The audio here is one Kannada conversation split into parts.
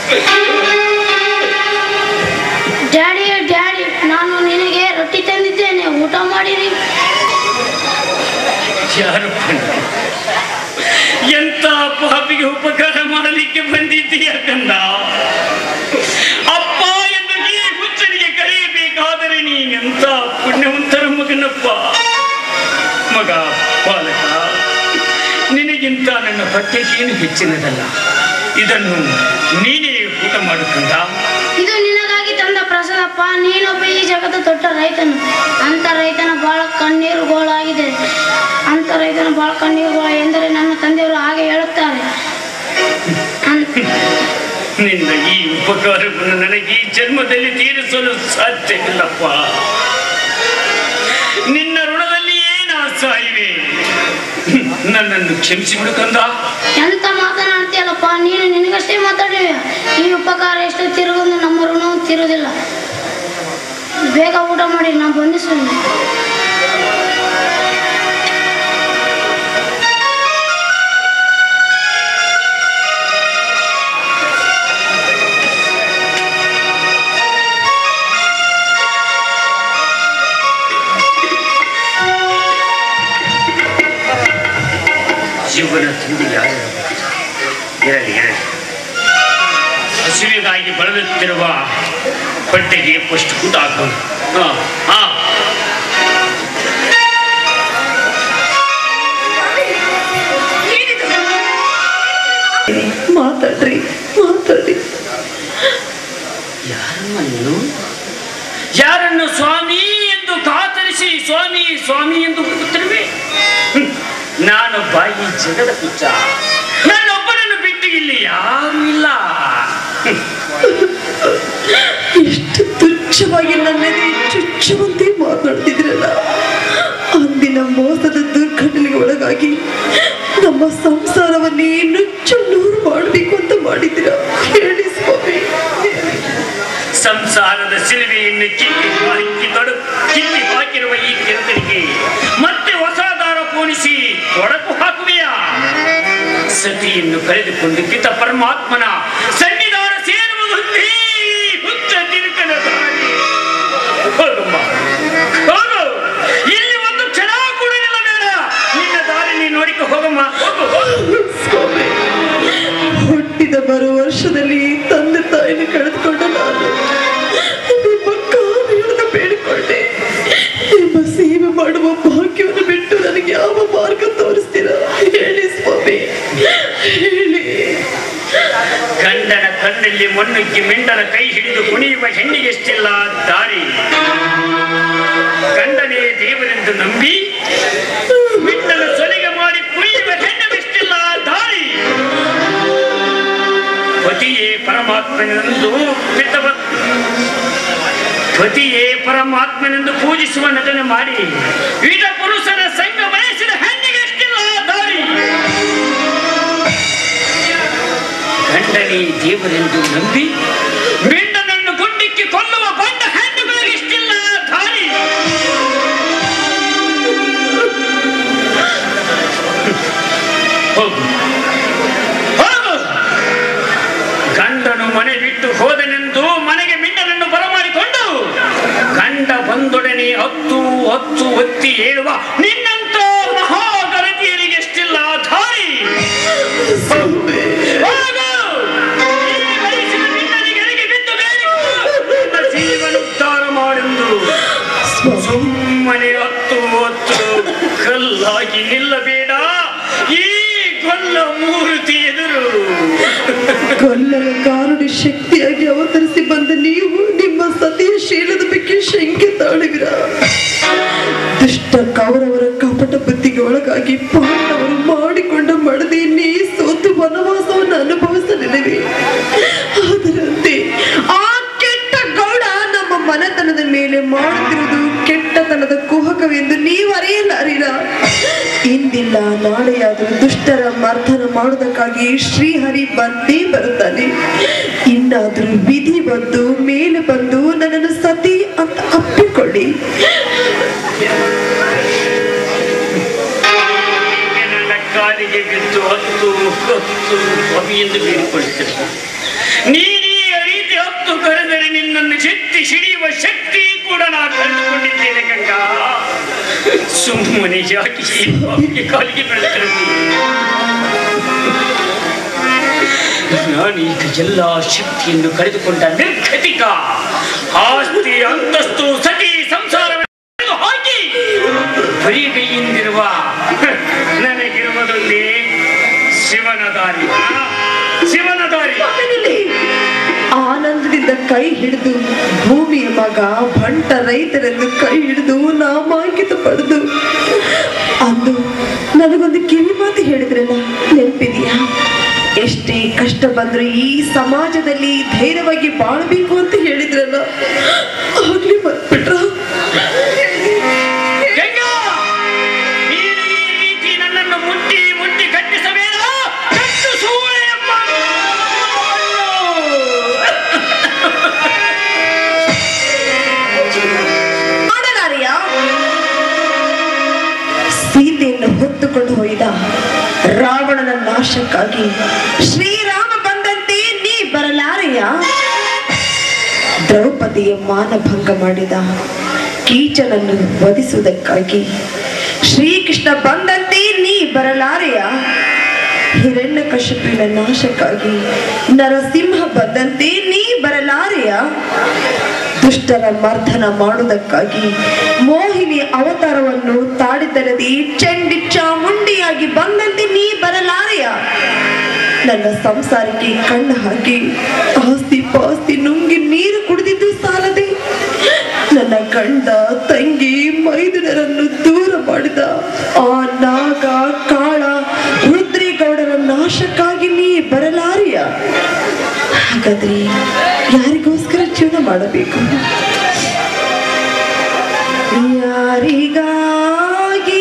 ಡ್ಯಾಡಿ ಡ್ಯಾಡಿ, ನಾನು ನಿನಗೆ ರೊಟ್ಟಿ ತಂದಿದ್ದೇನೆ, ಊಟ ಮಾಡಿರಿ. ಯಾರಪ್ಪ? ಎಂತ ಪಾಪಿಗೆ ಉಪಕಾರ ಮಾಡಲಿಕ್ಕೆ ಬಂದಿದ್ದೀಯ ಕಂದ? ಅಪ್ಪ ಎಂದು ಈ ಹುಚ್ಚನಿಗೆ ಕರೆಯಬೇಕಾದರೆ ನೀನೆಂತ ಪುಣ್ಯವಂತರ ಮಗನಪ್ಪ. ಮಗ ಬಾಲಕ, ನಿನಗಿಂತ ನನ್ನ ಪತ್ಯಕ್ಕೇನು ಹೆಚ್ಚಿನದಲ್ಲ. ಇದನ್ನು ನೀನೇ ಊಟ ಮಾಡುತ್ತಂದ. ಇದು ನಿನಗಾಗಿ ತಂದ ಪ್ರಸಾದಪ್ಪ. ನೀನೊಬ್ಬ ಈ ಜಗದ ದೊಡ್ಡ ರೈತನು. ಅಂತ ರೈತನ ಬಾಳ ಕಣ್ಣೀರುಗಳಾಗಿದೆ. ಅಂತ ರೈತನ ಬಾಳ ಕಣ್ಣೀರುಗಳು ಎಂದರೆ ನನ್ನ ತಂದೆಯವರು ಹಾಗೆ ಹೇಳುತ್ತಾರೆ. ನಿನ್ನ ಈ ಉಪಕಾರವನ್ನು ನನಗೆ ಈ ಜನ್ಮದಲ್ಲಿ ತೀರಿಸಲು ಸಾಧ್ಯವಿಲ್ಲಪ್ಪ. ನಿನ್ನ ಋಣದಲ್ಲಿ ಏನು ಆಸೆ ಇವೆ? ನನ್ನನ್ನು ಕ್ಷಮಿಸಿಬಿಡು ಕಂದ. ಎಂತ ಮಾತನಾಡ್ತೀಯಲ್ಲಪ್ಪ ನೀನು? ನಿನಗಷ್ಟೇ ಮಾತಾಡಿವೆ. ಈ ಉಪಕಾರ ಎಷ್ಟು ತಿರುಗುವುದು ನಮ್ಮ ಋಣವು ತಿರುವುದಿಲ್ಲ. ಬೇಗ ಊಟ ಮಾಡಿ, ನಾ ಬಂಧಿಸುವೆ. ಜೀವನ ತಿಂಡಿ ಯಾರು ಇರಲಿ ಇರಲಿ. ಹಸಿವಿಗಾಗಿ ಬಳಲುತ್ತಿರುವ ಹೊಟ್ಟೆಗೆ ಪಷ್ಟು ಊಟ ಹಾಕೋದು. ಮಾತಾಡ್ರಿ ಮಾತಾಡಿ. ಯಾರಮ್ಮ ನೀನು? ಯಾರನ್ನು ಸ್ವಾಮಿ ಎಂದು ಕಾತರಿಸಿ ಸ್ವಾಮಿ ಸ್ವಾಮಿ ಎಂದು ಹುಡುಕುತ್ತಿರುವೆ? ನಾನು ಬಾಯಿ ಜಗದ ಕುಚ್ಚ. ನನ್ನೊಬ್ಬನನ್ನು ಬಿಟ್ಟು ಇಲ್ಲಿ ಯಾರೂ ಇಲ್ಲ. ಎಷ್ಟು ತುಚ್ಛವಾಗಿ ನನ್ನಲ್ಲಿ ಚುಚ್ಚುವಂತೆ ಮಾತಾಡ್ತಿದ್ರಲ್ಲ. ಅಂದಿನ ಮೋಸದ ದುರ್ಘಟನೆಗೆ ಒಳಗಾಗಿ ನಮ್ಮ ಸಂಸಾರವನ್ನೇ ನುಚ್ಚು ನೂರು ಮಾಡಬೇಕು ಅಂತ ಮಾಡಿದ್ದೀರ. ಹೇಳಿ ಸ್ವಾಮಿ. ಸಂಸಾರದ ಸಿಲುವೆಯನ್ನು ಕಿತ್ತಿ ಹಾಕಿರುವ ಈ ಕಿರುತರಿಗೆ ಮತ್ತೆ ಹೊಸ ದಾರ ಪೋಣಿಸಿ ಒಡಕು ಹಾಕುವೆಯಾ? ಸತಿಯನ್ನು ಕಳೆದುಕೊಂಡು ಕಿತ ಪರಮಾತ್ಮನ ಸನ್ನಿಧಾನ ಸೇರುವುದೊಂದೇ ಹುಚ್ಚ ತಿರುಕನ ದಾರಿ. ಹೋಗಮ್ಮ ಹೋಗು, ಇಲ್ಲಿ ಒಂದು ಕ್ಷಣ ಕೂಡ ನಿಲ್ಲಬೇಡ. ನಿನ್ನ ದಾರಿ ನೀನು ನೋಡಿಕೊ ಹೋಗಮ್ಮ. ಸ್ವಾಮಿ, ಹುಟ್ಟಿದ ಬರುವ ವರ್ಷದಲ್ಲಿ ತಂದೆ ತಾಯಿನ ಕಳೆದುಕೊಂಡ ನಾನು ನಿಮ್ಮ ಕಾಲಿಳಿದು ಬೇಡಿಕೊಂಡೆ. ನಿಮ್ಮ ಸೇವೆ ಮಾಡುವ ಭಾಗ್ಯವನ್ನು ಬಿಟ್ಟು ನನಗೆ ಯಾವ ಮಾರ್ಗ ತೋರಿಸ್ತೀರಾ? ಹೇಳಿ ಸ್ವಾಮಿ, ಹೇಳಿ. ಗಂಡನ ಕಣ್ಣಲ್ಲಿ ಮಣ್ಣುಕ್ಕಿ ಮಿಂಡನ ಕೈ ಹಿಡಿದು ಕುಣಿಯುವ ಹೆಣ್ಣಿಗೆಷ್ಟಿಲ್ಲ ದಾರಿ. ಗಂಡನೇ ದೇವರೆಂದು ನಂಬಿ ಮಿಂಡನ ಸೊಲಿಗೆ ಮಾಡಿ ಕುಣಿಯುವ ಹೆಣ್ಣಿಗೆಷ್ಟಿಲ್ಲ ದಾರಿ. ಪತಿಯೇ ಪರಮಾತ್ಮನೆಂದು ಪೂಜಿಸುವ ನಟನೆ ಮಾಡಿ ವಿಧ ಪುರುಷನ ಸಂಘ ಬಯಸಿದ ಹೆಣ್ಣಿಗೆಷ್ಟಿಲ್ಲ ದಾರಿ. ಗಂಡನೇ ದೇವರೆಂದು ನಂಬಿ ಮಿಂಡನನ್ನು ಗುಂಡಿಕ್ಕಿ ಕೊಲ್ಲುವ ಬಂಡ ಹೆಣ್ಣುಗಳಿಗೆಷ್ಟಿಲ್ಲ ದಾರಿ. ಹೋಗು ಹೋಗು. ಗಂಡನು ಮನೆ ಬಿಟ್ಟು ಹೋದನೆಂದು ಮನೆಗೆ ಮಿಂಡನನ್ನು ಬರಮಾಡಿಕೊಂಡು ಗಂಡ ಬಂದೊಡನೆ ಹತ್ತು ಒತ್ತಿ ಹೇಳುವ ನಿನ್ನಂತ ಮಹಾಗರತಿಯರಿಗೆಷ್ಟಿಲ್ಲ ಧಾರಿ. ಜೀವನುದ್ಧಾರ ಮಾಡೆಂದು ಸುಮ್ಮನೆ ಹತ್ತು ಕಲ್ಲಾಗಿ ನಿಲ್ಲಬೇಡ. ಈ ಕೊಲ್ಲ ಮೂರ್ತಿ ಎದುರು ಕೊಲ್ಲರ ಕಾರುಡಿ ಶಕ್ತಿಯಾಗಿ ಅವತರಿಸಿ ಬಂದ ನೀವು ನಿಮ್ಮ ಸತಿಯ ಶೀಲದ ಬಗ್ಗೆ ಶಂಕೆ ತಾಳುವಿರ. ದುಷ್ಟ ಕೌರವರ ಕಪಟ ಬುದ್ಧಿಗೆ ಒಳಗಾಗಿ ಪಾಂಡವರು ಮಾಡಿಕೊಂಡ ಮಡದಿಯನ್ನೇ ಸೋತು ವನವಾಸವನ್ನು ಅನುಭವಿಸಲಿಲ್ಲವೇ? ಅದರಂತೆ ಆ ಕೆಟ್ಟ ಗೌಡ ನಮ್ಮ ಮನೆತನದ ಮೇಲೆ ಮಾಡುತ್ತಿರುವುದು ಕೆಟ್ಟತನದ ಕುಹಕವೆಂದು ನೀವು ಅರಿಯಲಾರಿರ. ಇಂದಿಲ್ಲ ನಾಳೆಯಾದರೂ ದುಷ್ಟರ ಮರ್ದನ ಮಾಡುವುದಕ್ಕಾಗಿ ಶ್ರೀಹರಿ ಬಂದೇ ಬರುತ್ತಾನೆ. ಇನ್ನಾದರೂ ವಿಧಿ ಬಂದು ಮೇಲೆ ಬಂದು ನನ್ನನ್ನು ಸತಿ ಅಂತ ಅಪ್ಪಿಕೊಳ್ಳಿ. ನನ್ನ ಕಾಲಿಗೆ ಬಿದ್ದು ಹತ್ತು ಎಂದು ಬೇಡಿಕೊಳ್ಳುತ್ತೇನೆ. ನೀನು ಈ ರೀತಿ ಹೊತ್ತು ಕರೆದರೆ ನಿನ್ನನ್ನು ಚೆತ್ತಿ ಸಿಡಿಯುವ ಶಕ್ತಿ ಕೂಡ ನಾನು ಕಂಡುಕೊಂಡಿದ್ದೇನೆ ಗಂಗಾ. ಸುಮ್ಮನೆ ಯಾಕೆ ಕಾಲಿಗೆ ಬೆಳೆದರೆ ನಾನೀಗ ಎಲ್ಲ ಶಕ್ತಿಯನ್ನು ಕಳೆದುಕೊಂಡ ನಿರ್ಗತಿಕ. ಆಸ್ತಿ ಅಂತಸ್ತು ಸತಿ ಸಂಸಾರವನ್ನು ಹಾಕಿ ಬರಿಗೈಯಿಂದಿರುವ ನನಗಿರುವುದೊಂದೇ ಶಿವನ ದಾರಿ. ಆನಂದದಿಂದ ಕೈ ಹಿಡಿದು ಭೂಮಿಯ ಮಗ ಬಂಟ ರೈತರೆಂದು ಕೈ ಹಿಡಿದು ನಾಮಾಂಕಿತ ಪಡೆದು ಅಂದು ನನಗೊಂದು ಕಿವಿ ಮಾತು ಹೇಳಿದ್ರಲ್ಲ, ನೆನಪಿದೆಯಾ? ಎಷ್ಟೇ ಕಷ್ಟ ಬಂದ್ರು ಈ ಸಮಾಜದಲ್ಲಿ ಧೈರ್ಯವಾಗಿ ಬಾಳ್ಬೇಕು ಅಂತ ಹೇಳಿದ್ರಲ್ಲ, ಆಗ್ಲಿ ಮರ್ಬಿಟ್ರ? ನನ್ನನ್ನು ಮುಟ್ಟಿ ಮುಟ್ಟಿ ಕಟ್ಟಿಸಬೇಡ. ಸೀತೆಯನ್ನು ಹೊತ್ತುಕೊಂಡು ಹೋಯ್ದ ರಾವಣನ ನಾಶಕ್ಕಾಗಿ ಶ್ರೀರಾಮ ಬಂದಂತೆ ನೀ ಬರಲಾರೆಯ? ದ್ರೌಪದಿಯ ಮಾನಭಂಗ ಮಾಡಿದ ಕೀಚನನ್ನು ವಧಿಸುವುದಕ್ಕಾಗಿ ಶ್ರೀಕೃಷ್ಣ ಬಂದಂತೆ ನೀ ಬರಲಾರೆಯ? ಹಿರಣ್ಯಕಶಿಪುವಿನ ನಾಶಕ್ಕಾಗಿ ನರಸಿಂಹ ಬಂದಂತೆ ನೀ ಬರಲಾರೆಯ? ದುಷ್ಟರ ಮರ್ದನ ಮಾಡುವುದಕ್ಕಾಗಿ ಮೋಹಿನಿ ಅವತಾರವನ್ನು ತಾಡಿದರದಿ ಚಂಡಿ ಚಾಮುಂಡಿಯಾಗಿ ಬಂದಂತೆ ನೀ ಬರಲಾರೆಯ? ನನ್ನ ಸಂಸಾರಕ್ಕೆ ಕಣ್ಣು ಹಾಕಿ ಆಸ್ತಿ ಪಾಸ್ತಿ ನುಂಗಿ ನೀರು ಕುಡಿದಿದ್ದು ಸಾಲದೆ ನನ್ನ ಗಂಡ ತಂಗಿ ಮೈದುನರನ್ನು ದೂರ ಮಾಡಿದ ಆ ನಾಗ ಕಾಳ ರುದ್ರೇಗೌಡರ ನಾಶಕ್ಕಾಗಿ ನೀ ಬರಲಾರೆಯ? ಹಾಗಾದ್ರೆ ಯಾರಿಗೋಸ್ಕರ ಜೀವನ ಮಾಡಬೇಕು? ಯಾರಿಗಾಗಿ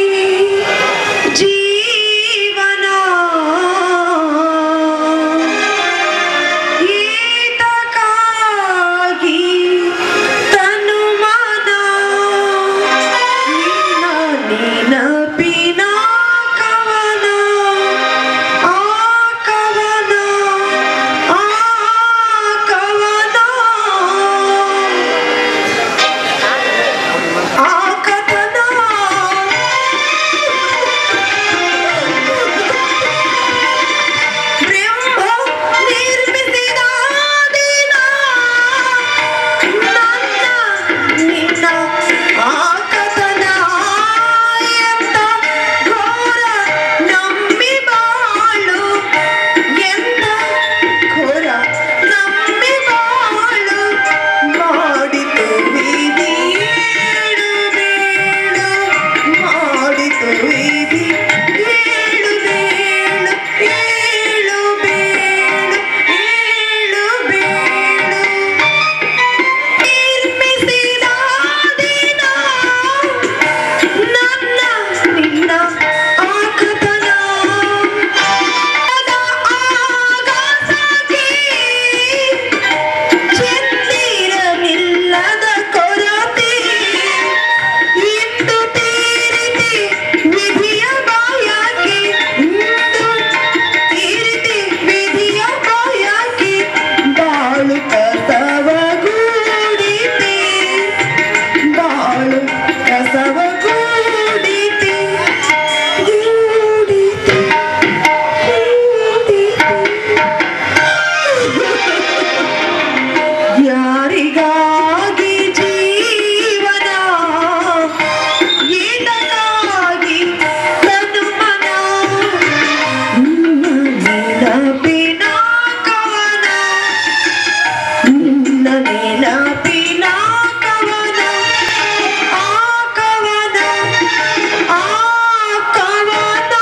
ಜೀವನ? ಈತಕ್ಕಾಗಿ ತನು ಮನ ನಿನ್ನ ನೆನಪಿನ ಕವನ, ಆ ಕವನ, ಆ ಕವನ, ಆ ಕಥನ. ಬ್ರಹ್ಮ ನಿರ್ಮಿಸಿದ ದಿನ ನನ್ನ ನಿನ್ನ ಆ ಕಥನ ಎಂತ ಘೋರ ನಂಬಿ ಬಾಳು, ಎಂತ ಘೋರ ನಂಬಿ ಬಾಳು ಮಾಡಿತು ವಿಧಿ ಏಳು ಬೀಳು, ಮಾಡಿತು ವಿಧಿ ಏಳು ಬೀಳು, ಏಳು ಬೀಳು, ಏಳು ಬೀಳು. ನಿರ್ಮಿಸಿದ ದಿನ ನನ್ನ ನಿನ್ನ ಆ ಕಥನ ಆಗಸಕ್ಕೆ ಚೆಂದಿರಲಿಲ್ಲದ ಕೊರತೆ ಇಂದು ತೀರಿತಿ ವಿಧಿಯ ಬಾಯಾಕೆ, ಇಂದು ತೀರಿತಿ ವಿಧಿಯ ಬಾಯಾಕೆ ಬಾಳು ಕಸವ ಗೂಡಿತಿ, ಬಾಳು ಕಸವ ಗೂಡಿತಿ, ಗೂಡಿತಿ, ಗೂಡಿತಿ. ಯಾರಿಗಾಗಿ ಜೀವನ? ಈತಕ್ಕಾಗಿ ತನು ಮನ ನಿನ್ನ ನೆನಪಿನ ಕವನ, ನಿನ್ನ ನೆನಪಿನ ಕವನ, ಆ ಕವನ, ಆ ಕವನ.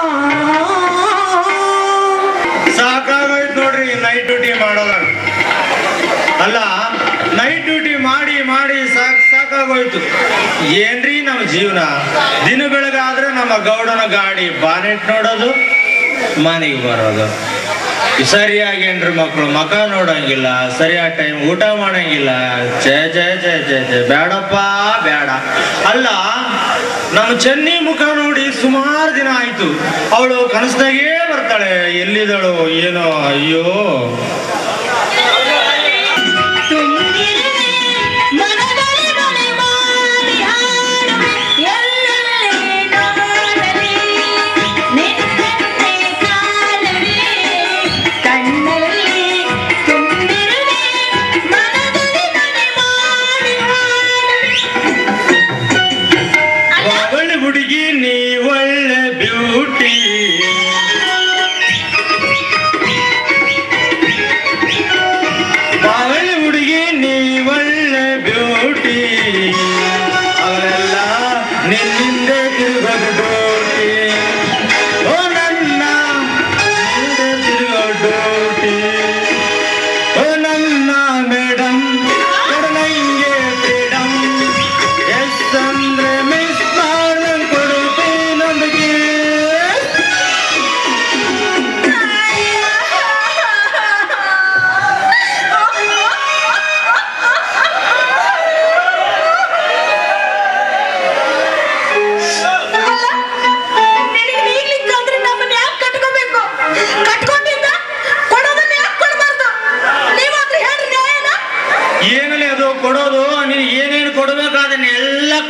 ಸಾಕಾಗೋಯ್ತು ನೋಡ್ರಿ ನೈಟ್ ಡ್ಯೂಟಿ ಮಾಡೋದ. ಅಲ್ಲ, ನೈಟ್ ಡ್ಯೂಟಿ ಮಾಡಿ ಮಾಡಿ ಸಾಕಾಗೋಯ್ತು. ಏನ್ರಿ ನಮ್ಮ ಜೀವನ? ದಿನ ಬೆಳಗಾದ್ರೆ ನಮ್ಮ ಗೌಡನ ಗಾಡಿ ಬಾನೆಟ್ ನೋಡೋದು, ಮನೆಗೆ ಬರೋದು. ಸರಿಯಾಗಿ ಏನ್ರಿ ಮಕ್ಕಳು ಮಕ ನೋಡಂಗಿಲ್ಲ, ಸರಿಯಾದ ಟೈಮ್ ಊಟ ಮಾಡಂಗಿಲ್ಲ. ಜಯ ಜಯ ಜಯ ಜಯ ಜಯ, ಬೇಡಪ್ಪ ಬೇಡ. ಅಲ್ಲ, ನಮ್ಮ ಚೆನ್ನಿ ಮುಖ ನೋಡಿ ಸುಮಾರು ದಿನ ಆಯ್ತು. ಅವಳು ಕನಸ್ದಾಗೇ ಬರ್ತಾಳೆ. ಎಲ್ಲಿದಳು ಏನೋ, ಅಯ್ಯೋ.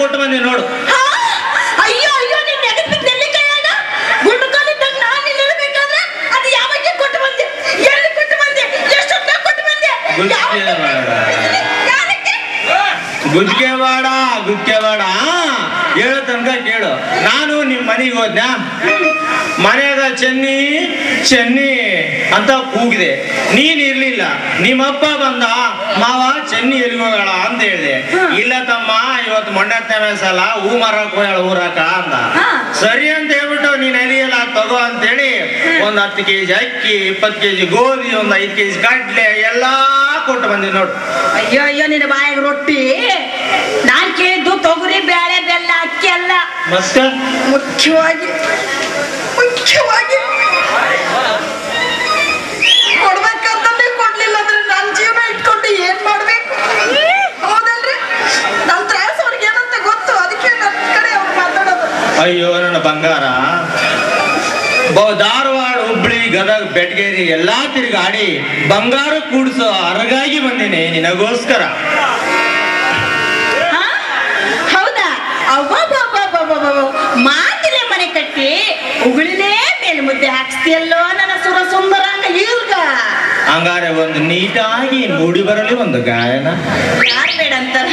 ಕೊಟ್ಟು ಬಂದೆ ನೋಡು. ಹಾ? ಅಯ್ಯೋ ಅಯ್ಯೋ ನಿನ್ನ ನೆನಪಿನ ನೆಲ್ಲಿಕಾಯಾಗ ಗುಂಡುಕಾಲಿದ್ದಾಗ ನಾನು ನಿಲ್ಲಬೇಕಾದ್ರೆ ಅದು ಯಾವಾಗ ಕೊಟ್ಟು ಬಂದೆ, ಎಲ್ಲಿ ಕೊಟ್ಟು ಬಂದೆ, ಎಷ್ಟೊತ್ತ ಕೊಟ್ಟು ಬಂದೆ, ಗುಜ್ಕೆವಾಡ ಗುಜ್ಕೆವಾಡ ಹೇಳೋ ತನಕ ಕೇಳು. ನಾನು ನಿಮ್ಮ ಮನೆಗೆ ಹೋದ್ನ, ಮನೆಯಾಗ ಚೆನ್ನಿ ಚೆನ್ನಿ ಅಂತ ಕೂಗಿದೆ, ನೀನ್ ಇರ್ಲಿಲ್ಲ. ನಿಮ್ಮಪ್ಪ ಬಂದ, ಮಾವ ಚೆನ್ನಿ ಎಲ್ಲಿಗೆ ಹೋಗಳ ಅಂತ ಹೇಳಿದೆ. ಇಲ್ಲ ತಮ್ಮ, ಇವತ್ತು ಮೊಂಡತ್ತನೇ ಸಲ ಹೂ ಮಾರಕ್ ಹೋಗಳ ಊರಾಕ ಅಂದ. ಸರಿ ಅಂತ ಹೇಳ್ಬಿಟ್ಟು ನೀನ್ ಅದಿಯಲ್ಲ ತಗೋ ಅಂತೇಳಿ ಒಂದ್ 10 ಕೆಜಿ ಅಕ್ಕಿ, 20 ಕೆಜಿ ಗೋಧಿ, ಒಂದ್ 5 ಕೆಜಿ ಕಡ್ಲೆ ಎಲ್ಲಾ ಕೊಟ್ಟು ಬಂದಿ ನೋಡು. ಅಯ್ಯೋ ಅಯ್ಯೋ ನಿನ್ನ ಬಾಯಿಗೆ ರೊಟ್ಟಿ. ನಾನ್ ಕೇಳಿದ್ದು ತೊಗರಿ, ಬೇಳೆ, ಬೆಲ್ಲ, ಅಕ್ಕಿ ಅಲ್ಲ. ಮತ್ತೆ ಮುಖ್ಯವಾಗಿ ಕೊಡ್ಬೇಕಂತಂದ್ರೆ ಕೊಡ್ಲಿಲ್ಲ ಅಂದ್ರೆ ನನ್ನ ಜೀವನ ಇಟ್ಕೊಂಡು ಏನ್ ಮಾಡ್ಬೇಕು? ಹೌದಲ್ರಿ? ನನ್ ತ್ರಾಸ ಅವ್ರಿಗೆ ಏನಂತ ಗೊತ್ತು, ಅದಕ್ಕೆ ನನ್ನ ಕಡೆ ಅವ್ರು ಮಾತಾಡೋದು. ಅಯ್ಯೋ ನನ್ನ ಬಂಗಾರ, ಧಾರವಾಡ, ಹುಬ್ಳಿ, ಗದಗ, ಬೆಟಗೇರಿ ಎಲ್ಲಾ ತಿರುಗಾಡಿ ಬಂಗಾರ ಕೂಡ್ಸೋ ಅರಗಾಗಿ ಬಂದೇನೆ ನಿನಗೋಸ್ಕರ. ಹೌದಾ? ಮಾತಿಲೆ ಮನೆ ಕಟ್ಟಿ ಉಗುಳಿನೇ ಮೇಲೆ ಮುದ್ದೆ ಹಾಕ್ಸ್ತಿಯಲ್ಲೋ ನನ್ನ ಸುರ ಸುಂದರಾಂಗ. ಈಗ ಹಂಗಾರೆ ಒಂದು ನೀಟಾಗಿ ಮೂಡಿ ಬರಲಿ ಒಂದು ಗಾಯನ. ಯಾರು ಬೇಡ ಅಂತಾರ?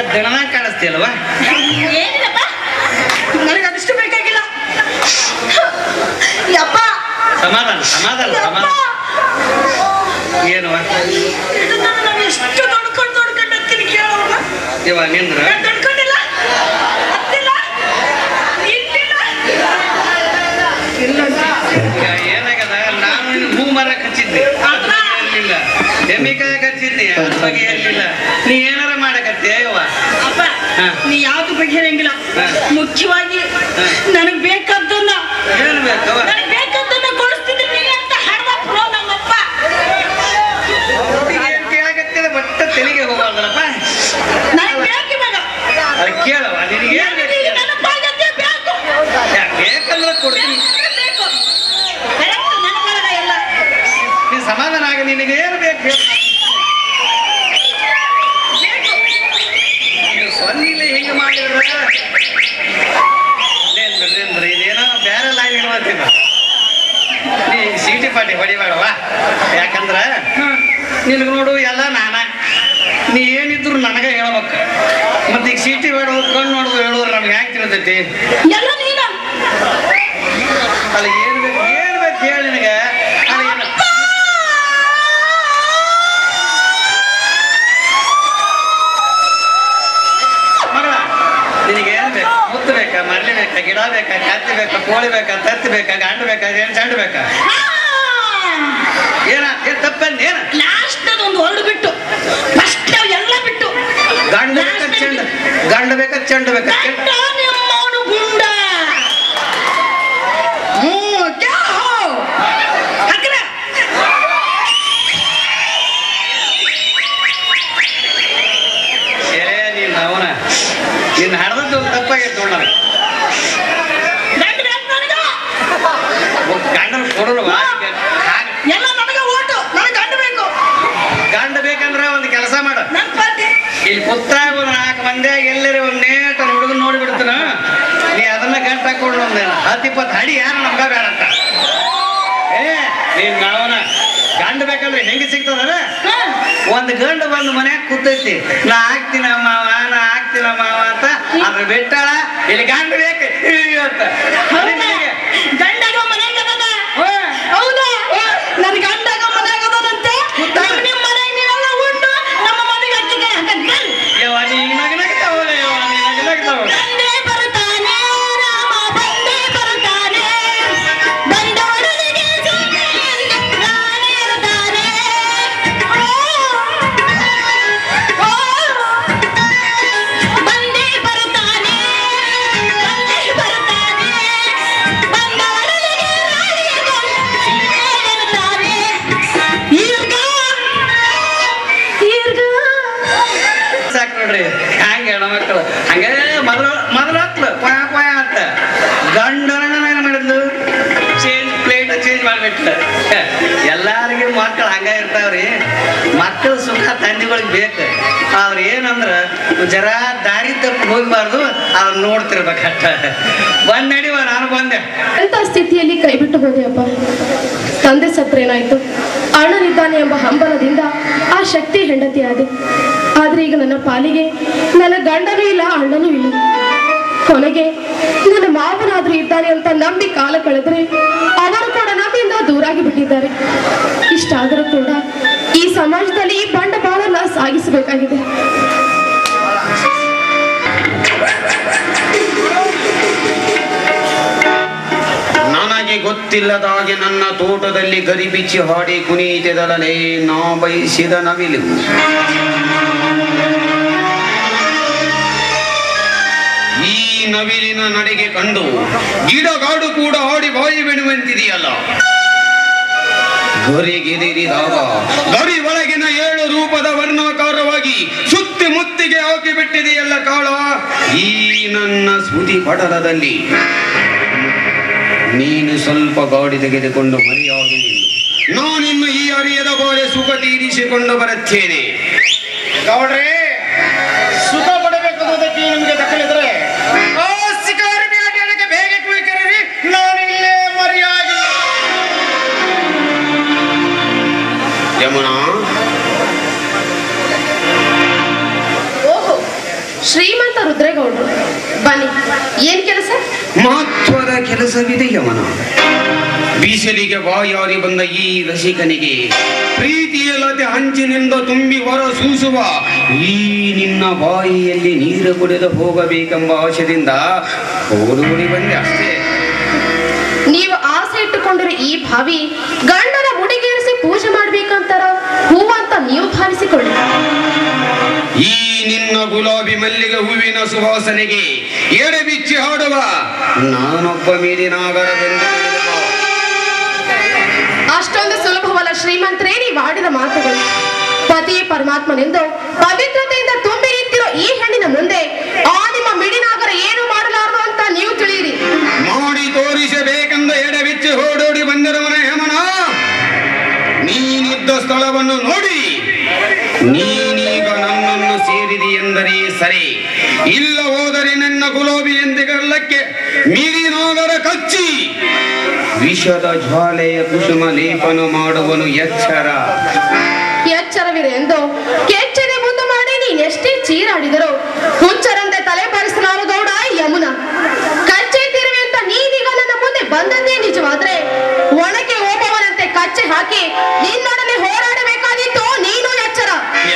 ದಣನ ಕಾಣಿಸ್ತೀಯಲ್ವಾ? ಏನಿಲ್ಲಪ್ಪ, ನನಗೆ ಅದಿಷ್ಟು ಬೇಕಾಗಿಲ್ಲ. ಯಪ್ಪ ಸಮಾಧಾನ ಸಮಾಧಾನ ಸಮಾಧಾನ. ಏನವ ನಾವು ಎಷ್ಟು ನೋಡ್ಕೊಂಡು ಹತ್ತೀನಿ ಕೇಳೋಣ. ಇವ ನಿಂದ್ರ ನೋಡ್ಕೊಂಡಿಲ್ಲ, ಹತ್ತಿಲ್ಲ, ನಿಂತಿಲ್ಲ. ಏನಾಗದ, ನಾನು ನಿನ್ನ ಹೂ ಮರಕ್ಕೆ ಹಚ್ಚಿದ್ದೆ, ಇರ್ಲಿಲ್ಲ. ಎಮ್ಮಿಕಾಯ ಹಚ್ಚಿದ್ದೆ, ಅದ್ರ ಬಗ್ಗೆ ಇರ್ಲಿಲ್ಲ. ನೀ ಏನಾರ ಮಾಡಕತ್ತೆ ಯವ್ವ? ಅಪ್ಪ, ನೀ ಯಾವ್ದು ಬಗ್ಗೆ ಹೇಳಂಗಿಲ್ಲ. ಮುಖ್ಯವಾಗಿ ನನಗ್ ಬೇಕಾದ್ದನ್ನ ಏನು ಬೇಕವ? ನನಗ್ ಬೇಕಾದ್ದನ್ನ ಕೊಡಿಸ್ತಿದ್ದೀನಿ ಅಂತ ಹಣಪ್ಪ ನಮ್ಮಪ್ಪ. ಏನ್ ಕೇಳಕತ್ತಿದ ಬಟ್ಟ ತೆಲಿಗೆ ಹೋಗಲ್ದಲ್ಲಪ್ಪ. ನನಗ್ ಬೇಕು ಇವಾಗ. ಅದು ಕೇಳವ, ನಿನಗೆ ಏನ್ ಬೇಕು? ನನಗೆ ನೆನಪಾಗತ್ತೆ ಬೇಕು. ಬೇಕಂದ್ರೆ ಕೊಡ್ತೀನಿ. ಬೇಕು. ಕರೆಕ್ಟ್, ನೆನಪಾಗ ಎಲ್ಲ. ನೀನ್ ಸಮಾಧಾನ ಆಗ, ನಿನಗೆ ಏನು ಬೇಕು? ಬೇಕು. ಸೊನ್ನಿಲೆ ಹಿಂಗೆ ಮಾಡಿದ್ರೆ ಇದೇನೋ ಬೇರೆ ಲೈನ್ ಇಡ್ಬೇಕಿಲ್ಲ. ನೀ ಸೀಟಿ ಪಾಟಿ ಹೊಡಿಬೇಡವ. ಯಾಕಂದ್ರ ನಿನಗೆ ನೋಡು ಎಲ್ಲ ನಾನ, ನೀ ಏನಿದ್ರು ನನಗೆ ಹೇಳ್ಬೇಕು. ಮತ್ತೆ ಈಗ ಸೀಟಿ ಬೇಡ ಕಣ್ಣು ನೋಡುದು ಹೇಳುದ್ರೆ ನಮ್ಗೆ ಹ್ಯಾಂಗೆ ತಿಳಿತೈತಿ? ಎಲ್ಲ ನೀನ. ಅಲ್ಲಿ ಏನು ಬೇಕು ಹೇಳಿ ನಿನಗೆ. ಅಲ್ಲಿ ಏನು ಮಗಳ, ನಿನಗೆ ಏನು ಬೇಕು? ಮುತ್ತು ಬೇಕಾ, ಮರಳಿ ಬೇಕಾ, ಗಿಡ ಬೇಕಾ, ಕತ್ತಿ ಬೇಕಾ, ಕೋಳಿ ಬೇಕಾ, ತತ್ತಿ ಬೇಕಾ, ಗಂಡು ಬೇಕಾ, ಏನು ಚಂಡು ಬೇಕಾ? ಏನ ತಪ್ಪಂದ ಏನ? ಲಾಸ್ಟ್ ಅದೊಂದು ಹೊರಡು ಬಿಟ್ಟು ಫಸ್ಟ್ ಎಲ್ಲ ಬಿಟ್ಟು ಗಂಡ ಬೇಕಾ ಚೆಂಡು? ಗಂಡ ಬೇಕಾ ಚೆಂಡು ಬೇಕಾ? ಗಂಡ ನಿಮ್ಮವನು ಗುಂಡ. ಕ್ಯಾ ಹೋ? ಹಗ್ರ. ನೀನ್ ಅವನ ನಿನ್ನ ಹಡದದ್ದು ಒಂದು ತಪ್ಪಾಗೈತೆ ನೋಡ. ಗಂಡ ಬೇಕು ನನಗ. ಗಂಡನ ಕೊಡಲ್ವಾ? ಎಲ್ಲ ನನಗ ಓಟು. ನನಗೆ ಗಂಡ ಬೇಕು. ಗಂಡ ಬೇಕಂದ್ರ ಒಂದು ಕೆಲಸ ಮಾಡು. ನನ್ ಪಾರ್ಟಿ. ಇಲ್ಲಿ ಕುತ್ತಾಗ ಒಂದು 4 ಮಂದಿಯಾಗ ಎಲ್ಲರೂ ಒಂದು ನೇಟ ಹುಡುಗನ್ ನೋಡಿಬಿಡ್ತಾನ. ನೀ ಅದನ್ನ ಗಂಟ ಹಾಕೊಂಡು ಒಂದು 10-20 ಅಡಿ ಯಾರು ನಮ್ಗ ಬೇಡ ಅಂತ. ನೀನ್ ನಾವನ ಗಂಡ ಬೇಕಂದ್ರೆ ಹೆಂಗೆ ಸಿಗ್ತದ? ಒಂದು ಗಂಡು ಬಂದು ಮನ್ಯಾಗ ಕೂತೈತಿ, ನಾ ಆಗ್ತೀನ ಮಾವ ಅಂತ ಅದ್ರ ಬಿಟ್ಟಾಳ. ಇಲ್ಲಿ ಗಂಡ ಬೇಕು ಅಂತ ಗಂಡಗ ಮನೆಯಾಗ ಅದಾನ. ಹೌದಾ? ನನ್ ಗಂಡಗ ಮನೆಯಾಗ ಅದಾನಂತೆ. ನಿಮ್ಮ ಮನೆಯಾಗ ನೀವೆಲ್ಲ ಉಂಡು ನಮ್ಮ ಮನೆಗೆ ಹಚ್ಚಿಗೆ ಬಂದೇ ಬರ್ತಾನೆ ರಾಮ, ಬಂದೇ ಬರ್ತಾನೆ. ಬಂದವರಿಗೆ ನಾನೇ ಇರ್ತಾನೆ. ಬಂದೇ ಬರ್ತಾನೆ, ಬಂದೇ ಬರ್ತಾನೆ. ಬಂದವರಿಗೆ ಇರ್ತಾನೆ. ಸಾಕು ನೋಡ್ರಿ ಹ್ಯಾಂಗ ಹೆಣ್ಮಕ್ಳು ಹಂಗೆ ಮೊದಲು ಹತ್ಲ ಅಂತ ಗಂಡನ ಮಾಡಿದ್ಲು ಪ್ಲೇಟ್ ಚೇಂಜ್ ಮಾಡ್ಬಿಟ್ಲ. ಎಲ್ಲಾರಿಗೂ ಮಕ್ಕಳು ಹಂಗ ಇರ್ತಾವ್ರಿ. ಮಕ್ಕಳು ಸುಖ ತಂದೆಗಳಿಗೆ ಬೇಕು. ಅವ್ರು ಏನಂದ್ರ ಜರ ದಾರಿ ತಪ್ಪು ಹೋಗ್ಬಾರ್ದು, ಅವ್ರು ನೋಡ್ತಿರ್ಬೇಕಷ್ಟ. ಬಂದ್ ನಡಿವ, ನಾನು ಬಂದೆ. ಎಂಥ ಸ್ಥಿತಿಯಲ್ಲಿ ಕೈಬಿಟ್ಟು ಹೋದೆ ಅಪ್ಪ. ತಂದೆ ಸತ್ರೇನಾಯ್ತು, ಅಣ್ಣನಿದ್ದಾನೆ ಎಂಬ ಹಂಬಲದಿಂದ ಆ ಶಕ್ತಿ ಹೆಂಡತಿ ಆದೆ. ಆದ್ರೆ ಈಗ ನನ್ನ ಪಾಲಿಗೆ ನನ್ನ ಗಂಡನೂ ಇಲ್ಲ, ಅಣ್ಣನೂ ಇಲ್ಲ. ಕೊನೆಗೆ ನನ್ನ ಮಾವನಾದ್ರೂ ಇದ್ದಾನೆ ಅಂತ ನಂಬಿ ಕಾಲ ಕಳೆದ್ರೆ ಅವರು ಕೂಡ ನಮ್ಮಿಂದ ದೂರಾಗಿ ಬಿಟ್ಟಿದ್ದಾರೆ. ಇಷ್ಟಾದರೂ ಕೂಡ ಈ ಸಮಾಜದಲ್ಲಿ ಈ ಬಂಡವಾಳನ ಸಾಗಿಸಬೇಕಾಗಿದೆ. ನನಗೆ ಗೊತ್ತಿಲ್ಲದ ಹಾಗೆ ನನ್ನ ತೋಟದಲ್ಲಿ ಗರಿಬಿಚ್ಚಿ ಹಾಡಿ ಕುಣಿತಿದಲೇ ನಾ ಬಯಸಿದ ನವಿಲು. ಈ ನವಿಲಿನ ನಡೆಗೆ ಕಂಡು ಗಿಡಗಾಡು ಕೂಡ ಹಾಡಿ ಬಾಯಿ ಬಿಡುವಂತಿದೆಯಲ್ಲ. ಗರಿಗೆದಿರಿದಾಗ ಗರಿ ಒಳಗಿನ 7 ರೂಪದ ವರ್ಣಾಕಾರವಾಗಿ ಸುತ್ತಿ ಮುತ್ತಿಗೆ ಹಾಕಿ ಬಿಟ್ಟಿದೆಯಲ್ಲ ಕಾಳ. ಈ ನನ್ನ ಸುದಿ ಪಡಲದಲ್ಲಿ ನೀನು ಸ್ವಲ್ಪ ಗಾಡಿ ತೆಗೆದುಕೊಂಡು ಮರೆಯಾಗಿ ನಿಲ್ಲು. ನಾನಿನ್ನು ಈ ಅರಿಯದ ಬಾಳೆ ಸುಖ ತೀರಿಸಿಕೊಂಡು ಬರುತ್ತೇನೆ. ಗೌಡ್ರೆ, ಸುಖ ಪಡಬೇಕನ್ನೋದಕ್ಕೆ ನಿಮಗೆ ತಕ್ಕಳಿದ್ರೆ ಶಿಕಾರಿ ಬೇಟೆಯೊಳಗೆ ಬೇಗ ಕುಯ್ಕರೀರಿ, ನಾನು ಇಲ್ಲೇ ಮರೆಯಾಗಿ. ಯಮುನಾ, ಓಹೋ, ಕೆಲಸ? ಮಹತ್ವದ ಕೆಲಸವಿದೆ ಯಮನ. ಬೀಸಲಿಗೆ ಬಾಯಾರಿ ಬಂದ ಈ ರಸಿಕನಿಗೆ ಪ್ರೀತಿಯಲ್ಲದೆ ಹಂಚಿನಿಂದ ತುಂಬಿ ಹೊರ ಸೂಸುವ ಈ ನಿನ್ನ ಬಾಯಿಯಲ್ಲಿ ನೀರು ಕುಡಿದು ಹೋಗಬೇಕೆಂಬ ಆಶೆಯಿಂದ ಓಡೋಡಿ ಬಂದೆ ಅಷ್ಟೇ. ನೀವು ಆಸೆ ಇಟ್ಟುಕೊಂಡಿರೋ ಈ ಭಾವಿ ಗಂಡನ ಮುಡಿಗೇರಿಸಿ ಪೂಜೆ ಮಾಡ್ಬೇಕಂತಾರ ಹೂವು ಅಂತ ನೀವು ಭಾವಿಸಿಕೊಳ್ಳಿ. ಈ ನಿನ್ನ ಗುಲಾಬಿ ಮಲ್ಲಿಗೆ ಹೂವಿನ ಸುವಾಸನೆಗೆ ಎಡೆಬಿಚ್ಚಿ ಹಾಡುವ ನಾನೊಬ್ಬ ಮೀರಿನಾಗರವೆಂದು ಅಷ್ಟೊಂದು ಸುಲಭವಲ್ಲ ಶ್ರೀಮಂತರೇ ನೀವು ಆಡಿದ ಮಾತುಗಳು. ಪತಿಯೇ ಪರಮಾತ್ಮನೆಂದು ಪವಿತ್ರತೆಯಿಂದ ತುಂಬಿ ನಿಂತಿರೋ ಈ ಹೆಣ್ಣಿನ ಮುಂದೆ ಆ ನಿಮ್ಮ ಮಿಡಿನಾಗರ ಏನು ಮಾಡಲಾರದು ಅಂತ ನೀವು ತಿಳಿಯಿರಿ. ಮಾಡಿ ತೋರಿಸಬೇಕೆಂದ ಎಡೆಬಿಚ್ಚಿ ಓಡೋಡಿ ಬಂದಿರುವನ ಹೇಮನ, ನೀನಿದ್ದ ಸ್ಥಳವನ್ನು ನೋಡಿ ನೀನೀಗ ನನ್ನನ್ನು ಸೇರಿದಿ ಎಂದರೆ ಸರಿ, ಇಲ್ಲ ಹೋದರೆ ನನ್ನ ಗುಲಾಬಿ ಎಂದಿಗಲ್ಲಕ್ಕೆ ಮೀರಿನಾಗರ ಕಚ್ಚಿ ವಿಷದ ಜ್ವಾಲೆಯ ಕುಸುಮ ಲೇಪನ ಮಾಡುವನು ಎಚ್ಚರ. ಎಚ್ಚರವಿದೆ ಎಂದು ಕೆಚ್ಚದೆ ಮುಂದೆ ಮಾಡಿ ನೀನೆಷ್ಟೇ ಚೀರಾಡಿದರೂ ಹುಚ್ಚರಂತೆ ತಲೆ ಬಾರಿಸಲಾರು ಗೌಡ ಯಮುನ. ಕಚ್ಚೆ ತಿರುವೆ ಅಂತ ನೀನೀಗ ನನ್ನ ಮುಂದೆ ಬಂದದ್ದೇ ನಿಜವಾದ್ರೆ ಒಣಕೆ ಓಪವನಂತೆ ಕಚ್ಚೆ ಹಾಕಿ ನಿನ್ನೊಡನೆ ಹೋರಾಡಬೇಕಾದಿತ್ತು ನೀನು ಎಚ್ಚರ.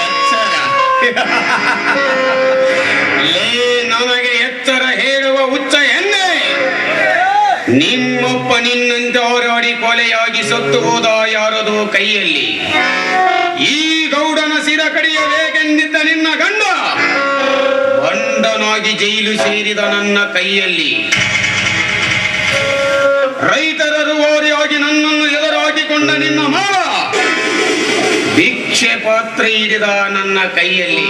ಲೇ ನನಗೆ ಎಚ್ಚರ ಹೇಳುವ ಹುಚ್ಚ ಎನ್ನೆ, ನಿಮ್ಮಪ್ಪ ನಿನ್ನಂತೆ ಹೋರಾಡಿ ಕೊಲೆಯಾಗಿ ಸತ್ತು ಹೋದ ಯಾರದೋ ಕೈಯಲ್ಲಿ ಈ ಗೌಡನ ಸಿರ ಕಡಿಯಬೇಕೆಂದಿದ್ದ ನಿನ್ನ ಗಂಡ ಬಂಡನಾಗಿ ಜೈಲು ಸೇರಿದ ನನ್ನ ಕೈಯಲ್ಲಿ ರೈತರ ರೂವಾರಿಯಾಗಿ ನನ್ನನ್ನು ಎದುರಾಗಿಕೊಂಡ ನಿನ್ನ ಮಾವ ಭಿಕ್ಷೆ ಪಾತ್ರೆ ಹಿಡಿದ ನನ್ನ ಕೈಯಲ್ಲಿ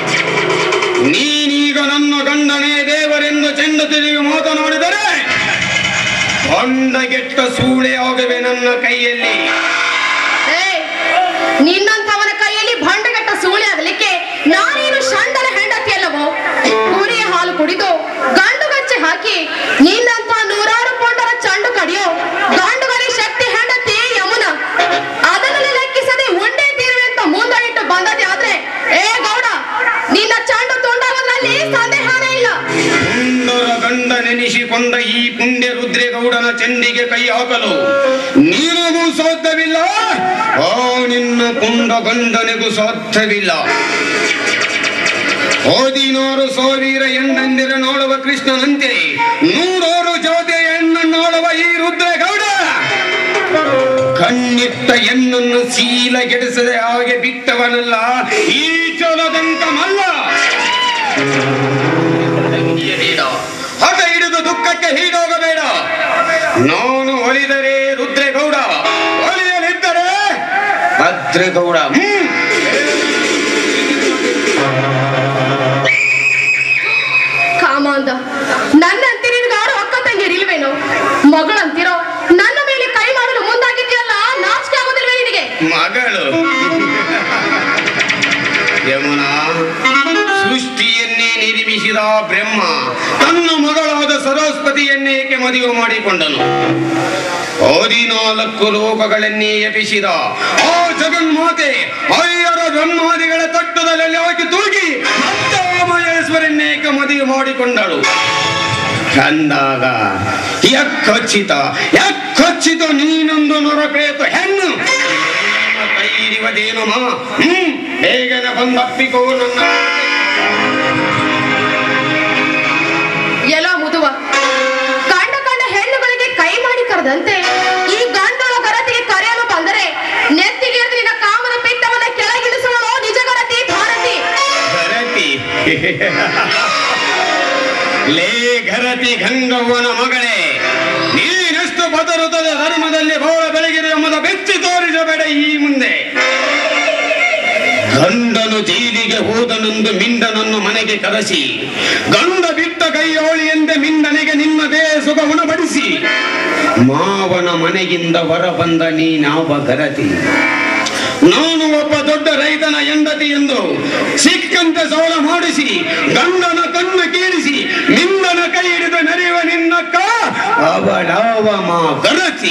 ನೀನೀಗ ನನ್ನ ಗಂಡನೇ ದೇವರೆಂದು ಚೆಂಡು ತಿರುಗಿ ಮಾತನಾಡಿದರೆ ಹೊಂಡಗೆಟ್ಟ ಸೂಳೆ ಆಗುವೆ ನನ್ನ ಕೈಯಲ್ಲಿ. ನಿನ್ನಂಥವನ ಕೈಯಲ್ಲಿ ಭಂಡಗಟ್ಟ ಸೂಳೆ ಆಗಲಿಕ್ಕೆ ನಾನೇನು ಷಂಡನ ಹೆಂಡತಿ ಅಲ್ಲವೋ? ಕುರಿಯ ಹಾಲು ಕುಡಿದು ಗಂಡುಗಚ್ಚೆ ಹಾಕಿ ನಿನ್ನಂಥ ನೂರಾರು ಪೌಂಡರ ಚಂಡು ಕಡಿಯೋ ಗಂಡುಗಲಿ ಶಕ್ತಿ ಹೆಂಡತಿ ಯಮುನ. ಅದನ್ನೆಲ್ಲ ಲೆಕ್ಕಿಸದೆ ಉಂಡೆ ತೀರುವೆ ಅಂತ ಮುಂದಡಿಟ್ಟು ಬಂದದೆ ಆದ್ರೆ ಏ ಗೌಡ ನಿನ್ನ ಚಂಡು ತುಂಡಾಗೋದ್ರಲ್ಲಿ ಸಂದೇಹನೇ ಇಲ್ಲ. ಪುಂಡರ ಗಂಡ ನೆನೆಸಿಕೊಂಡ ಈ ಪುಣ್ಯ ರುದ್ರೇಗೌಡನ ಚೆಂಡಿಗೆ ಕೈ ಹಾಕಲು ನೀರಿಗೂ ಸಾಧ್ಯವಿಲ್ಲ, ಆ ನಿನ್ನ ಪುಂಡ ಗಂಡನಿಗೂ ಸಾಧ್ಯವಿಲ್ಲ. 16,000 ಹೆಣ್ಣಂದಿರ ನೋಡುವ ಕೃಷ್ಣನಂತೆ 100 ಜಾತಿಯ ಹೆಣ್ಣನ್ನೋಳುವ ಈ ರುದ್ರೇಗೌಡ ಕಣ್ಣಿಟ್ಟ ಹೆಣ್ಣನ್ನು ಶೀಲಗೆಡಿಸದೆ ಹಾಗೆ ಬಿಟ್ಟವನಲ್ಲ ಈ ಚಲದಂತ ಮಲ್ಲ. ಹಠ ಹಿಡಿದು ದುಃಖಕ್ಕೆ ಹೀಡೋಗಬೇಡ. ನಾನು ಒಲಿದರೆ ರುದ್ರೇಗೌಡ, ಒಲಿಯಲಿದ್ದರೆ ಭದ್ರೇಗೌಡ. ಕಾಮಾಂಧ ನನ್ನಂತೆ ನಿನ್ಗಾರು ಅಕ್ಕ ತಂಗಿರಿಲ್ವೇನೋ? ಮಗಳಂತಿರೋ ನನ್ನ ಮೇಲೆ ಕೈ ಮಾಡಲು ಮುಂದಾಗಿದ್ಯಲ್ಲ, ನಾಚಿಕೆ ಆಗೋದಿಲ್ವೇ ನಿನಗೆ? ಮಗಳು ಯಮುನಾ, ಸೃಷ್ಟಿಯನ್ನೇ ನಿರ್ಮಿಸಿದ ಬ್ರಹ್ಮ ತನ್ನ ಮಗಳಾದ ಸರಸ್ವತಿಯನ್ನೇ ಏಕೆ ಮದುವೆ ಮಾಡಿಕೊಂಡನು? 14 ಲೋಕಗಳನ್ನೇ ಎಪಿಸಿದ ಆ ಜಗನ್ಮಾತೆ ಅಯ್ಯರ ಬ್ರಹ್ಮಾದಿಗಳ ತಟ್ಟದಲ್ಲಿ ಹಾಕಿ ತೂಗಿ ಮತ್ತೆ ಮಹೇಶ್ವರನ್ನೇಕೆ ಮದುವೆ ಮಾಡಿಕೊಂಡಳು ಕಂದಾಗ ಯಾಖಚಿತ ನೀನೊಂದು ನೊರಪೇತು ಹೆಣ್ಣು ಕೈ ಹಿಡಿಯುವುದೇನು ಮಾ? ಬೇಗನೆ ಬಂದಪ್ಪಿಕೋ ನನ್ನ. ಎಲ್ಲೋ ಮುದುವ ಕಂಡ ಹೆಣ್ಣುಗಳಿಗೆ ಕೈ ಮಾಡಿ ಕರೆದಂತೆ ಈ ಗಂಡಳ ಗರತಿಗೆ ಕರೆಯಲು ಬಂದರೆ ನೆತ್ತಿಗೆ ನಿನ್ನ ಕಾಮದ ಪಿತ್ತವನ್ನ ಕೆಳಗಿಳಿಸುವಳು ನಿಜ ಗರತಿ ಭಾರತಿ. ಗರತಿ ಲೇ ಗರತಿ ಗಂಗವ್ವನ ಮಗಳೇ, ನೀನೆಷ್ಟು ಬದರುತ್ತದೆ ಧರ್ಮದಲ್ಲಿ ಬಹುಳ ಬೆಳಗಿದೆ ಎಂಬುದ ಬೆಚ್ಚಿ ತೋರಿಸಬೇಡ ಈ ಮುಂದೆ. ಗಂಡನು ಜೈಲಿಗೆ ಹೋದನೆಂದು ಮಿಂಡನನ್ನು ಮನೆಗೆ ಕರೆಸಿ ಗಂಡ ಬಿಟ್ಟ ಕೈಯೋಳಿಯಂತೆ ಮಿಂಡನಿಗೆ ನಿನ್ನ ದೇಹ ಸುಖ ಉಣಬಡಿಸಿ ಮಾವನ ಮನೆಯಿಂದ ಹೊರ ಬಂದ ನೀನಾವ ಗರತಿ? ನಾನು ಒಬ್ಬ ದೊಡ್ಡ ರೈತನ ಹೆಂಡತಿ ಎಂದು ಸಿಕ್ಕಂತೆ ಸೌಲ ಮಾಡಿಸಿ ಗಂಡನ ಕಣ್ಣು ಕೀಳಿಸಿ ನಿಂದನ ಕೈ ಹಿಡಿದು ಮೆರೆಯುವ ನಿನ್ನಕ್ಕ ಅವಳಾವ ಮಾ ಗರತಿ.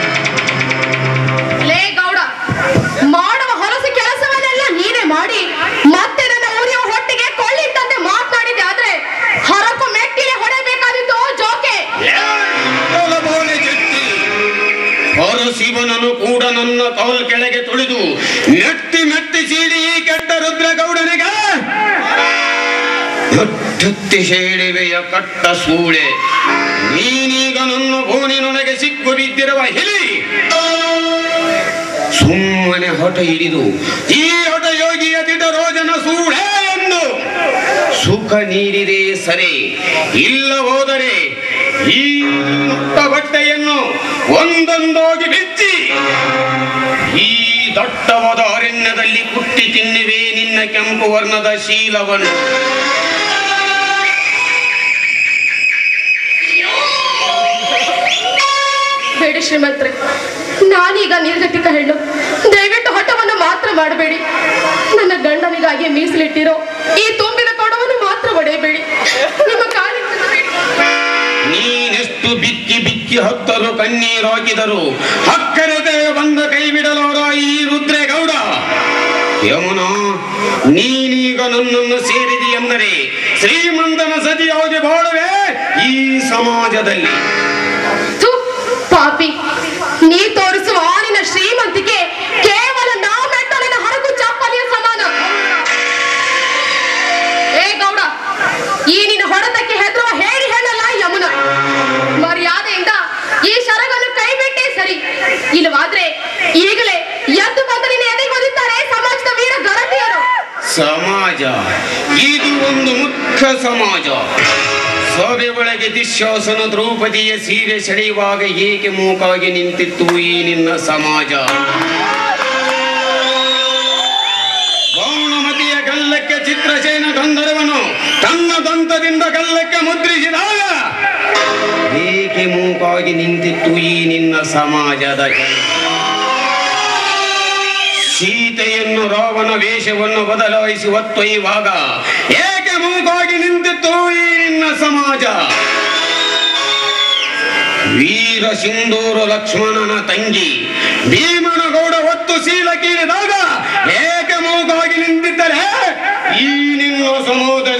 ಲೇ ಗೌಡ, ಮಾಡುವ ಹೊಲಸು ಕೆಲಸವನ್ನೆಲ್ಲ ನೀನೇ ಮಾಡಿ ಮತ್ತೆ ನನ್ನ ಊರಿಯ ಹೊಟ್ಟಿಗೆ ಕೊಳ್ಳಿಟ್ಟಂತೆ ಮಾತನಾಡಿದೆ ಆದ್ರೆ ಹರಕು ಮೆಟ್ಟಿಲೆ ಹೊಡೆಯಬೇಕಾದಿತ್ತು ಜೋಕೆ ಶಿವನನು ಕೂಡ ನನ್ನ ಕಾಲ್ ಕೆಳಗೆ ತುಳಿದು ಮೆಟ್ಟಿ ಮೆಟ್ಟಿ ಸೀಡಿ ಈ ಕೆಟ್ಟ ರುದ್ರಗೌಡನಿಗೆ ಹೊಟ್ಟೆತ್ತಿ ಹೇಳಿವೆಯ ಕಟ್ಟ ಸೂಳೆ, ನೀನೀಗ ನನ್ನ ಬೋನಿನೊಳಗೆ ಸಿಕ್ಕು ಬಿದ್ದಿರುವ ಹಿಲಿ. ಸುಮ್ಮನೆ ಹೊಟ ಹಿಡಿದು ಈ ಹೊಟ ಯೋಗಿಯ ದಿಟ ರೋಜನ ಸೂಳೆ ಎಂದು ಸುಖ ನೀಡಿದೆ ಸರಿ, ಇಲ್ಲ ಹೋದರೆ ಈ ಮುಟ್ಟ ಬಟ್ಟೆಯನ್ನು ಒಂದೊಂದಾಗಿ ಬಿಚ್ಚಿ ಈ ದಟ್ಟವಾದ ಅರಣ್ಯದಲ್ಲಿ ಕುಟ್ಟಿ ತಿನ್ನುವೆ ನಿನ್ನ ಕೆಂಪು ವರ್ಣದ ಶೀಲವನ್ನು. ಬೇಡಿ ಶ್ರೀಮಂತ್ರೆ, ನಾನೀಗ ನಿರ್ಗತಿಕ ಹೆಣ್ಣು, ದಯವಿಟ್ಟು ಹಠವನ್ನು ಮಾತ್ರ ಮಾಡಬೇಡಿ. ನನ್ನ ಗಂಡನಿಗಾಗಿ ಮೀಸಲಿಟ್ಟಿರೋ ಈ ತುಂಬಿದ ಕೊಡವನ್ನು ಮಾತ್ರ ಒಡೆಯಬೇಡಿ. ನಿಮ್ಮ ಕಾಲಿಗೆ ಬಿದ್ದಬೇಡಿ. ನೀನೆಷ್ಟು ಬಿಕ್ಕಿ ಬಿಕ್ಕಿ ಹತ್ತರು ಕಣ್ಣೀರು ಹಾಕಿದರು ಹಕ್ಕರದೆ ಬಂದ ಕೈ ಬಿಡಲವರ ಈ ರುದ್ರೇಗೌಡ. ಯಮುನ, ನೀನೀಗ ನನ್ನನ್ನು ಸೇರಿದಿ ಎಂದರೆ ಶ್ರೀಮಂತನ ಸತಿಯಾಗಿ ಬಾಳುವೆ ಈ ಸಮಾಜದಲ್ಲಿ. ಪಾಪಿ, ನೀ ತೋರಿಸುವ ಆನಿನ ಶ್ರೀಮಂತಿಕೆ ಕೇವಲ ನಾಮೆಟ್ಟಲಿನ ಹರಕು ಚಾಪಲಿಯ ಸಮಾನ. ಏ ಗೌಡ, ಈ ನಿನ್ನ ಹೊಡೆತಕ್ಕೆ ಹೆದರುವ ಹೇಳಿ ಹೇಳಲ್ಲ ಯಮುನ. ಮರ್ಯಾದೆಯಿಂದ ಈ ಶರಗನ್ನು ಕೈ ಬಿಟ್ಟೇ ಸರಿ, ಇಲ್ಲವಾದ್ರೆ ಈಗಲೇ ಎದ್ದು ಬಂದು ನಿನ್ನ ಎದೆಗೊದಿದ್ದಾರೆ ಸಮಾಜದ ವೀರ ಗರತಿಯರು. ಸಮಾಜ ಇದು ಒಂದು ಮುಖ್ಯ ಸಮಾಜ. ಸಭೆ ಒಳಗೆ ದುಶ್ಯಾಸನ ದ್ರೌಪದಿಯ ಸೀರೆ ಸೆಳೆಯುವಾಗ ಏಕೆ ಮೂಕಾಗಿ ನಿಂತಿತ್ತು ಈ ನಿನ್ನ ಸಮಾಜ? ಗೌಣಮತಿಯ ಗಲ್ಲಕ್ಕೆ ಚಿತ್ರಸೇನ ಗಂಧರ್ವನು ತನ್ನ ದಂತದಿಂದ ಗಲ್ಲಕ್ಕೆ ಮುದ್ರಿಸಿದಾಗ ಏಕೆ ಮೂಕಾಗಿ ನಿಂತಿತ್ತು ಈ ನಿನ್ನ ಸಮಾಜದ? ಸೀತೆಯನ್ನು ರಾವಣ ವೇಷವನ್ನು ಬದಲಾಯಿಸಿ ಒತ್ತೊಯ್ಯುವಾಗ ಏಕೆ ಮೂಕಾಗಿ ನಿಂತಿತ್ತು ಈ ನಿನ್ನ ಸಮಾಜ? ವೀರ ಸಿಂಧೂರು ಲಕ್ಷ್ಮಣನ ತಂಗಿ ಭೀಮನಗೌಡ ಒತ್ತು ಶೀಲ ಕೀಳಿದಾಗ ಏಕೆ ಮೂಕಾಗಿ ನಿಂತಿದ್ದರೆ ಈ ನಿನ್ನ ಸಮಾಜ?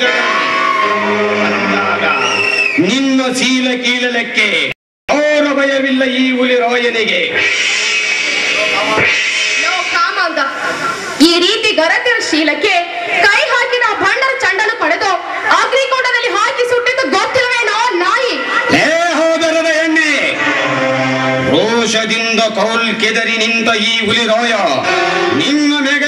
ನಿನ್ನ ಶೀಲ ಕೀಳಲಿಕ್ಕೆ ಅವರ ಭಯವಿಲ್ಲ ಈ ಹುಲಿರಾಯನಿಗೆ. ಈ ರೀತಿ ಗರತಿಯ ಶೀಲಕ್ಕೆ ಕೈ ಹಾಕಿದ ಭಂಡರ ಚಂಡನು ಪಡೆದು ಅಗ್ನಿಕೊಂಡದಲ್ಲಿ ಹಾಕಿ ಸುಟ್ಟಿದ್ದು ಗೊತ್ತಿಲ್ಲವೇನೋ ನಾಯಿ? ಹೋದರದ ಎಣ್ಣೆ ರೋಷದಿಂದ ಕೌಲ್ ಕೆದರಿ ನಿಂತ ಈ ಹುಲಿರಾಯ ನಿನ್ನ ಮೇಗ